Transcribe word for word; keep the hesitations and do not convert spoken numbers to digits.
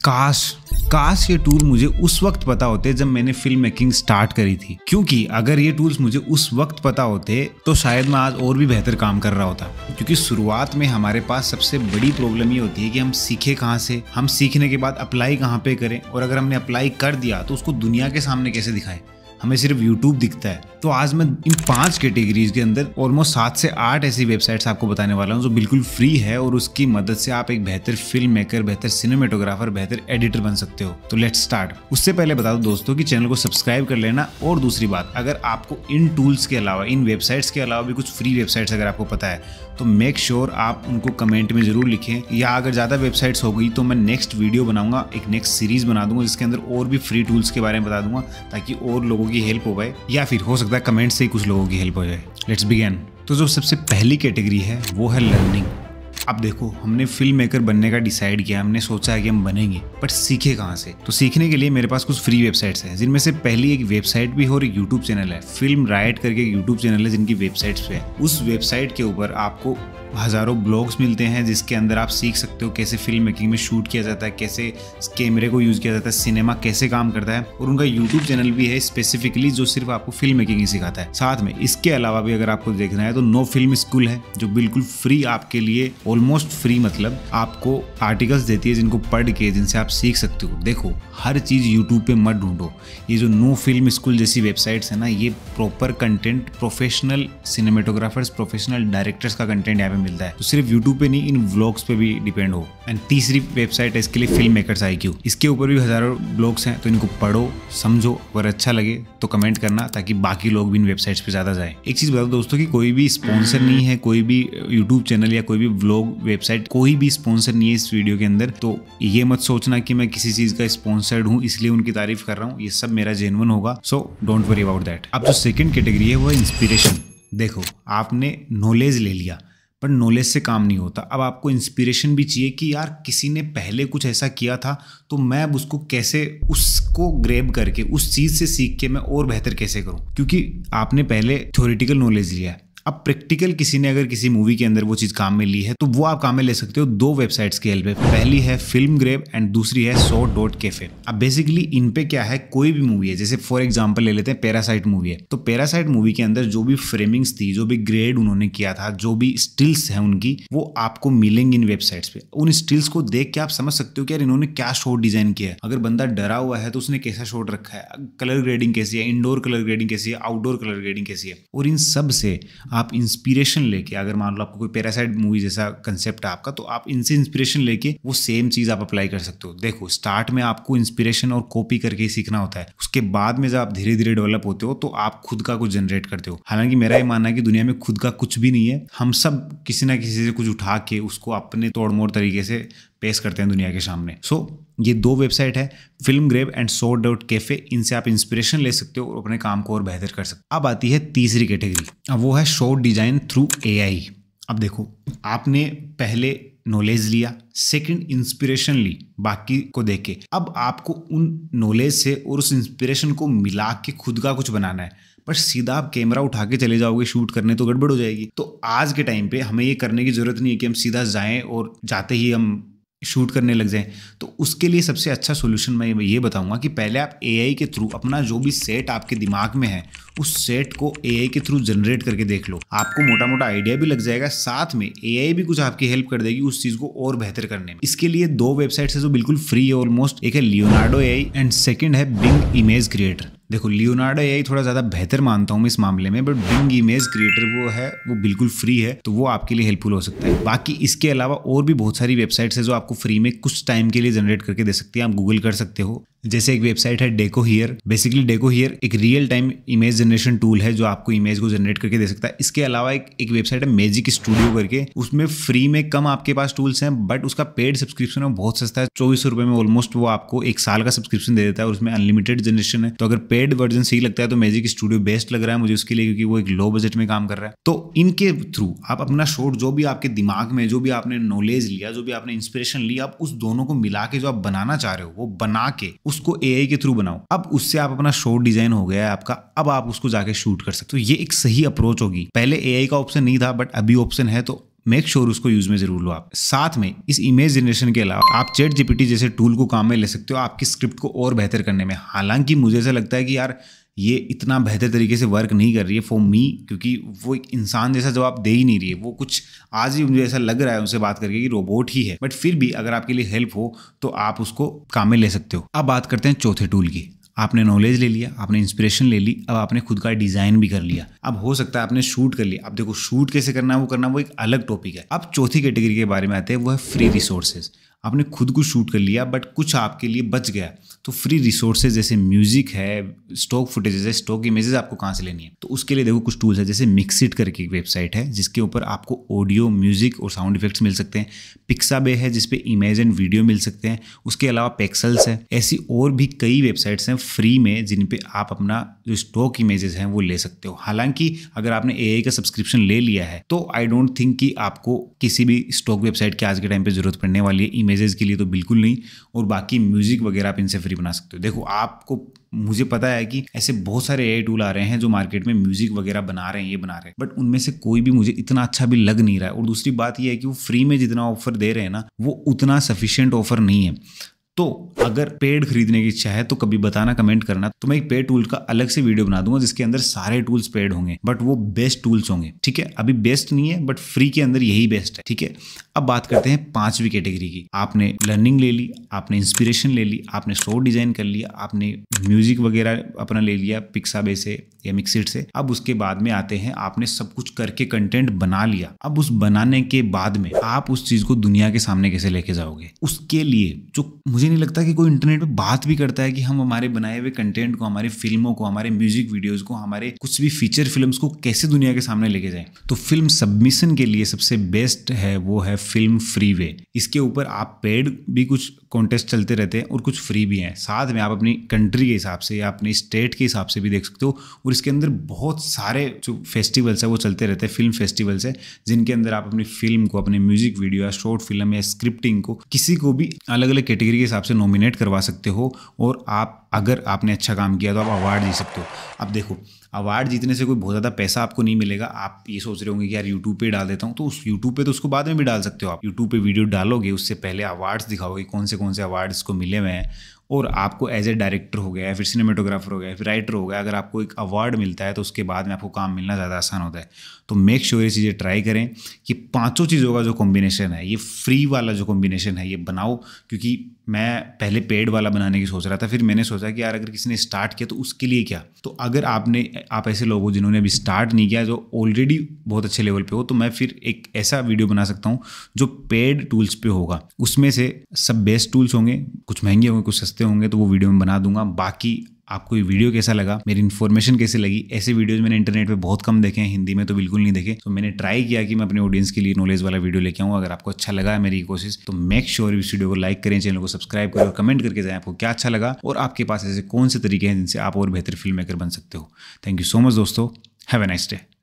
काश काश ये टूल मुझे उस वक्त पता होते जब मैंने फिल्म मेकिंग स्टार्ट करी थी, क्योंकि अगर ये टूल्स मुझे उस वक्त पता होते तो शायद मैं आज और भी बेहतर काम कर रहा होता। क्योंकि शुरुआत में हमारे पास सबसे बड़ी प्रॉब्लम ये होती है कि हम सीखे कहाँ से, हम सीखने के बाद अप्लाई कहाँ पे करें, और अगर हमने अप्लाई कर दिया तो उसको दुनिया के सामने कैसे दिखाएं। हमें सिर्फ यूट्यूब दिखता है। तो आज मैं इन पांच कैटेगरीज के अंदर ऑलमोस्ट सात से आठ ऐसी वेबसाइट्स आपको बताने वाला हूँ जो बिल्कुल फ्री है, और उसकी मदद से आप एक बेहतर फिल्म मेकर, बेहतर सिनेमेटोग्राफर, बेहतर एडिटर बन सकते हो। तो लेट्स स्टार्ट। उससे पहले बता दो दोस्तों कि चैनल को सब्सक्राइब कर लेना। और दूसरी बात, अगर आपको इन टूल्स के अलावा, इन वेबसाइट्स के अलावा भी कुछ फ्री वेबसाइट्स अगर आपको पता है तो मेक श्योर आप उनको कमेंट में जरूर लिखें। या अगर ज़्यादा वेबसाइट्स हो गई तो मैं नेक्स्ट वीडियो बनाऊंगा, एक नेक्स्ट सीरीज बना दूंगा जिसके अंदर और भी फ्री टूल्स के बारे में बता दूंगा, ताकि और लोगों की हेल्प हो पाए, या फिर हो सकता है कमेंट से ही कुछ लोगों की हेल्प हो जाए। Let's begin. तो जो सबसे पहली कैटेगरी है वो है लर्निंग। अब देखो, हमने फिल्म मेकर बनने का डिसाइड किया, हमने सोचा है कि हम बनेंगे, बट सीखे कहाँ से? तो सीखने के लिए मेरे पास कुछ फ्री वेबसाइट्स हैं, जिनमें से पहली एक वेबसाइट भी है और एक यूट्यूब चैनल है। फिल्म राइट करके एक यूट्यूब चैनल है जिनकी वेबसाइट्स पे है। उस वेबसाइट के ऊपर आपको हजारों ब्लॉग्स मिलते हैं जिसके अंदर आप सीख सकते हो कैसे फिल्म मेकिंग में शूट किया जाता है, कैसे कैमरे को यूज किया जाता है, सिनेमा कैसे काम करता है। और उनका यूट्यूब चैनल भी है स्पेसिफिकली जो सिर्फ आपको फिल्म मेकिंग ही सिखाता है। साथ में इसके अलावा भी अगर आपको देखना है तो नो फिल्म स्कूल है, जो बिल्कुल फ्री आपके लिए, ऑलमोस्ट फ्री मतलब आपको आर्टिकल्स देती है जिनको पढ़ के, जिनसे आप सीख सकते हो। देखो, हर चीज यूट्यूब पे मत ढूंढो। ये जो नो फिल्म स्कूल जैसी वेबसाइट्स है ना, ये proper content, professional cinematographers, professional directors का कंटेंट यहाँ पे मिलता है। तो सिर्फ यूट्यूब पे नहीं, इन व्लॉग्स पे भी डिपेंड हो। एंड तीसरी वेबसाइट है इसके लिए फिल्म मेकर्स आई क्यू। इसके ऊपर भी हजारों ब्लॉग्स हैं, तो इनको पढ़ो, समझो। अगर अच्छा लगे तो कमेंट करना, ताकि बाकी लोग भी इन वेबसाइट्स पे ज्यादा जाएं। एक चीज बता दो दोस्तों कि कोई भी स्पॉन्सर नहीं है, कोई भी यूट्यूब चैनल या कोई भी व्लॉग वेबसाइट, कोई भी स्पॉन्सर नहीं है इस वीडियो के अंदर। तो ये मत सोचना कि मैं किसी चीज का स्पॉन्सर्ड हूँ इसलिए उनकी तारीफ कर रहा हूँ। ये सब मेरा जेन्युइन होगा, so don't worry about that. अब जो सेकंड कैटेगरी है वो है इंस्पिरेशन। देखो, आपने नॉलेज ले लिया, पर नॉलेज से काम नहीं होता। अब आपको इंस्पिरेशन भी चाहिए कि यार किसी ने पहले कुछ ऐसा किया था, तो मैं अब उसको कैसे, उसको ग्रैब करके, उस चीज से सीख के मैं और बेहतर कैसे करूं। क्योंकि आपने पहले थ्योरेटिकल नॉलेज लिया है, अब प्रैक्टिकल किसी ने अगर किसी मूवी के अंदर वो चीज काम में ली है तो वो आप काम में ले सकते हो दो वेबसाइट्स की हेल्प है। पहली है फिल्म ग्रेब एंड दूसरी है सौ डॉट कैफे। अब बेसिकली इन पे क्या है, कोई भी मूवी है, जैसे फॉर एग्जांपल ले लेते हैं पैरासाइट मूवी है, तो पैरासाइट मूवी के अंदर जो भी फ्रेमिंग्स थी, जो भी ग्रेड उन्होंने किया था, जो भी स्टिल्स है उनकी, वो आपको मिलेंगे इन वेबसाइट्स पे। उन स्टिल्स को देख के आप समझ सकते हो कि यार इन्होंने क्या शॉट डिजाइन किया है। अगर बंदा डरा हुआ है तो उसने कैसा शॉट रखा है, कलर ग्रेडिंग कैसी है, इंडोर कलर ग्रेडिंग कैसी है, आउटडोर कलर ग्रेडिंग कैसी है। और इन सब से आप इंस्पिरेशन लेके, अगर मान लो आपको कोई पैरासाइट मूवी जैसा कंसेप्ट है आपका, तो आप इनसे इंस्पिरेशन लेके वो सेम चीज आप अप्लाई कर सकते हो। देखो, स्टार्ट में आपको इंस्पिरेशन और कॉपी करके ही सीखना होता है। उसके बाद में जब आप धीरे धीरे डेवलप होते हो तो आप खुद का कुछ जनरेट करते हो। हालांकि मेरा ये मानना है कि दुनिया में खुद का कुछ भी नहीं है। हम सब किसी ना किसी से कुछ उठा के उसको अपने तोड़ मोड़ तरीके से पेश करते हैं दुनिया के सामने। सो so, ये दो वेबसाइट है, film grab and shot dot cafe. इनसे आप इंस्पिरेशन ले सकते हो और अपने काम को और बेहतर कर सकते हो। अब आती है तीसरी कैटेगरी, अब वो है शॉर्ट डिजाइन थ्रू एआई। अब देखो, आपने पहले नॉलेज लिया, सेकंड इंस्पिरेशन ली बाकी को देख के। अब आपको उन नॉलेज से और उस इंस्पिरेशन को मिला के खुद का कुछ बनाना है। पर सीधा आप कैमरा उठा के चले जाओगे शूट करने तो गड़बड़ हो जाएगी। तो आज के टाइम पे हमें ये करने की जरूरत नहीं है कि हम सीधा जाएं और जाते ही हम शूट करने लग जाएं। तो उसके लिए सबसे अच्छा सॉल्यूशन मैं ये बताऊंगा कि पहले आप एआई के थ्रू अपना जो भी सेट आपके दिमाग में है, उस सेट को एआई के थ्रू जनरेट करके देख लो। आपको मोटा मोटा आइडिया भी लग जाएगा, साथ में एआई भी कुछ आपकी हेल्प कर देगी उस चीज को और बेहतर करने में। इसके लिए दो वेबसाइट्स है जो बिल्कुल फ्री है ऑलमोस्ट। एक है लियोनार्डो एआई एंड सेकंड है बिंग इमेज क्रिएटर। देखो, लियोनार्डो एआई थोड़ा ज्यादा बेहतर मानता हूं मैं इस मामले में, बट बिंग इमेज क्रिएटर वो है, वो बिल्कुल फ्री है, तो वो आपके लिए हेल्पफुल हो सकता है। बाकी इसके अलावा और भी बहुत सारी वेबसाइट्स है जो आपको फ्री में कुछ टाइम के लिए जनरेट करके दे सकती है। आप गूगल कर सकते हो। जैसे एक वेबसाइट है decohere. Basically decohere एक real time image generation tool है जो आपको इमेज को जनरेट करके दे सकता है। इसके अलावा एक एक वेबसाइट है मैजिक स्टूडियो करके, उसमें फ्री में कम आपके पास टूल्स हैं, बट उसका पेड सब्सक्रिप्शन है बहुत सस्ता है, चौबीस सौ रुपए में ऑलमोस्ट वो आपको एक साल का सब्सक्रिप्शन दे देता है और उसमें अनलिमिटेड जनरेशन है। तो अगर पेड वर्जन सही लगता है तो मैजिक स्टूडियो बेस्ट लग रहा है मुझे उसके लिए, क्योंकि वो एक लो बजट में काम कर रहा है। तो इनके थ्रू आप अपना शॉट, जो भी आपके दिमाग में, जो भी आपने नॉलेज लिया, जो भी आपने इंस्पिरेशन लिया, आप उस दोनों को मिला के जो आप बनाना चाह रहे हो वो बना के उसको एआई के थ्रू बनाओ। अब उससे आप अपना शॉट डिजाइन हो गया है आपका, अब आप उसको जाके शूट कर सकते हो। ये एक सही अप्रोच होगी। पहले एआई का ऑप्शन नहीं था, बट अभी ऑप्शन है, तो मेक श्योर उसको यूज में जरूर लो आप। साथ में इस इमेज जनरेशन के अलावा आप चैट जीपीटी जैसे टूल को काम में ले सकते हो आपकी स्क्रिप्ट को और बेहतर करने में। हालांकि मुझे ऐसा लगता है कि यार ये इतना बेहतर तरीके से वर्क नहीं कर रही है फॉर मी, क्योंकि वो एक इंसान जैसा जवाब दे ही नहीं रही है। वो कुछ आज ही मुझे ऐसा लग रहा है उनसे बात करके कि रोबोट ही है, बट फिर भी अगर आपके लिए हेल्प हो तो आप उसको काम में ले सकते हो। अब बात करते हैं चौथे टूल की। आपने नॉलेज ले लिया, आपने इंस्पिरेशन ले ली, अब आपने खुद का डिजाइन भी कर लिया। अब हो सकता है आपने शूट कर लिया। अब देखो शूट कैसे करना है वो करना वो एक अलग टॉपिक है। अब चौथी कैटेगरी के बारे में आते हैं, वो है फ्री रिसोर्सेज। आपने खुद को शूट कर लिया बट कुछ आपके लिए बच गया, तो फ्री रिसोर्सेज जैसे म्यूजिक है, स्टॉक फुटेजेस है, स्टॉक इमेजेस आपको कहाँ से लेनी है, तो उसके लिए देखो कुछ टूल्स है। जैसे मिक्सिट करके एक वेबसाइट है जिसके ऊपर आपको ऑडियो, म्यूजिक और साउंड इफेक्ट्स मिल सकते हैं। पिक्साबे है जिसपे इमेज एंड वीडियो मिल सकते हैं। उसके अलावा पेक्सल्स है। ऐसी और भी कई वेबसाइट्स हैं फ्री में जिन पे आप अपना जो स्टॉक इमेजेस हैं वो ले सकते हो। हालांकि अगर आपने एआई का सब्सक्रिप्शन ले लिया है तो आई डोंट थिंक कि आपको किसी भी स्टॉक वेबसाइट की आज के टाइम पे जरूरत पड़ने वाली है। इमेजेस के लिए तो बिल्कुल नहीं, और बाकी म्यूजिक वगैरह आप इनसे फ्री बना सकते हो। देखो आपको, मुझे पता है कि ऐसे बहुत सारे एआई टूल आ रहे हैं जो मार्केट में म्यूजिक वगैरह बना रहे हैं, ये बना रहे हैं, बट उनमें से कोई भी मुझे इतना अच्छा भी लग नहीं रहा है। और दूसरी बात ये है कि वो फ्री में जितना ऑफर दे रहे हैं ना, वो उतना सफिशिएंट ऑफर नहीं है। तो अगर पेड खरीदने की इच्छा है तो कभी बताना, कमेंट करना, तो मैं एक पेड टूल का अलग से वीडियो बना दूंगा जिसके अंदर सारे टूल्स पेड होंगे, बट वो बेस्ट टूल्स होंगे। ठीक है, अभी बेस्ट नहीं है बट फ्री के अंदर यही बेस्ट है। ठीक है, अब बात करते हैं पांचवी कैटेगरी की। आपने लर्निंग ले ली, आपने इंस्पिरेशन ले ली, आपने शो डिजाइन कर लिया, आपने म्यूजिक वगैरह अपना ले लिया पिक्साबे से या मिक्सिट से। अब उसके बाद में आते हैं, आपने सब कुछ करके कंटेंट बना लिया। अब उस बनाने के बाद में आप उस चीज को दुनिया के सामने कैसे लेके जाओगे, उसके लिए जो मुझे नहीं लगता कि कोई इंटरनेट पे बात भी करता है कि हम हमारे बनाए हुए कंटेंट को, हमारी फिल्मों को, हमारे म्यूजिक वीडियोस को, हमारे कुछ भी फीचर फिल्म्स को कैसे दुनिया के सामने लेके जाएं। तो फिल्म सबमिशन के लिए सबसे बेस्ट है वो है फिल्म फ्रीवे। इसके ऊपर आप पेड भी कुछ कॉन्टेस्ट चलते रहते हैं और कुछ फ्री भी हैं। साथ में आप अपनी कंट्री के हिसाब से या अपनी स्टेट के हिसाब से भी देख सकते हो। और इसके अंदर बहुत सारे जो फेस्टिवल्स है वो चलते रहते हैं, फिल्म फेस्टिवल्स है जिनके अंदर आप अपनी फिल्म को, अपने म्यूजिक वीडियो या शॉर्ट फिल्म या स्क्रिप्टिंग को किसी को भी अलग अलग कैटेगरी के हिसाब से नॉमिनेट करवा सकते हो। और आप, अगर आपने अच्छा काम किया तो आप अवार्ड जीत सकते हो। अब देखो, अवार्ड जीतने से कोई बहुत ज़्यादा पैसा आपको नहीं मिलेगा। आप ये सोच रहे होंगे कि यार यूट्यूब पे डाल देता हूँ, तो उस यूट्यूब पे तो उसको बाद में भी डाल सकते हो। आप यूट्यूब पे वीडियो डालोगे, उससे पहले अवार्ड्स दिखाओगे कौन से कौन से अवार्ड्स को मिले हुए हैं, और आपको एज ए डायरेक्टर हो गया, फिर सिनेमेटोग्राफर हो गया, फिर राइटर हो गया, अगर आपको एक अवार्ड मिलता है तो उसके बाद में आपको काम मिलना ज़्यादा आसान होता है। तो मेक श्योर ये चीज़ें ट्राई करें कि पांचों चीज़ों का जो कॉम्बिनेशन है, ये फ्री वाला जो कॉम्बिनेशन है ये बनाओ। क्योंकि मैं पहले पेड वाला बनाने की सोच रहा था, फिर मैंने सोचा कि यार अगर किसी ने स्टार्ट किया तो उसके लिए क्या। तो अगर आपने आप ऐसे लोग हो जिन्होंने अभी स्टार्ट नहीं किया, जो ऑलरेडी बहुत अच्छे लेवल पे हो, तो मैं फिर एक ऐसा वीडियो बना सकता हूँ जो पेड टूल्स पे होगा। उसमें से सब बेस्ट टूल्स होंगे, कुछ महंगे होंगे, कुछ सस्ते होंगे, तो वो वीडियो में बना दूंगा। बाकी आपको ये वीडियो कैसा लगा, मेरी इन्फॉर्मेशन कैसी लगी, ऐसे वीडियोस मैंने इंटरनेट पे बहुत कम देखे हैं, हिंदी में तो बिल्कुल नहीं देखे। तो मैंने ट्राई किया कि मैं अपने ऑडियंस के लिए नॉलेज वाला वीडियो लेके आऊँ। अगर आपको अच्छा लगा है मेरी कोशिश, तो मेक श्योर इस वीडियो को लाइक करें, चैनल को सब्सक्राइब करें और कमेंट करके जाएं आपको क्या अच्छा लगा और आपके पास ऐसे कौन से तरीके हैं जिनसे आप और बेहतर फिल्म मेकर बन सकते हो। थैंक यू सो मच दोस्तों, हैव ए नाइस डे।